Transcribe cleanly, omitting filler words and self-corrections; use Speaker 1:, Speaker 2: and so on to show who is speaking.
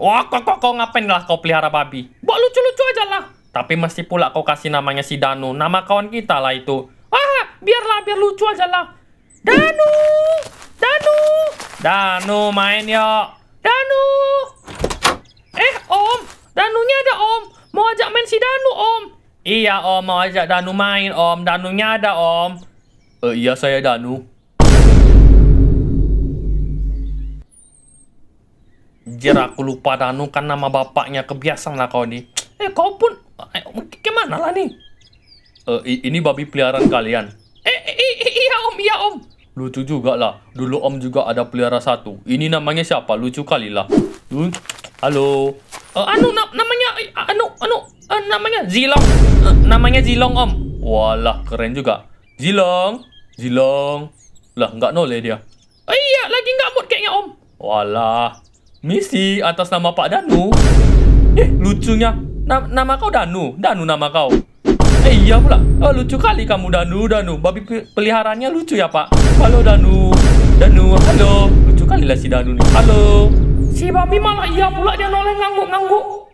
Speaker 1: Wah, kok ngapain lah kau pelihara babi? Buat lucu-lucu aja lah. Tapi mesti pula kau kasih namanya si Danu. Nama kawan kita lah itu. Biar lucu aja lah. Danu! Danu! Danu main yuk. Danu! Om. Danunya ada om. Mau ajak main si Danu om. Iya om, mau ajak Danu main om. Danunya ada om. Iya saya Danu. Jir, aku lupa Danu kan nama bapaknya. Kebiasaan lah kau nih. Kau pun kemana lah nih? Ini babi peliharaan kalian. Iya om. Lucu juga lah. Dulu om juga ada pelihara satu. Ini namanya siapa? Lucu kali lah. Halo. Namanya Zilong. Namanya Zilong om. Walah keren juga. Zilong. Lah nggak noleh dia. Iya lagi nggak mood kayaknya om. Walah. Misi atas nama Pak Danu. Lucunya. Nama kau Danu. Danu nama kau. Iya pula. Lucu kali kamu Danu. Babi peliharaannya lucu ya Pak. Halo Danu. Halo. Lucu kali lah si Danu nih. Halo. Si babi malah iya pula dia noleh ngangguk-ngangguk.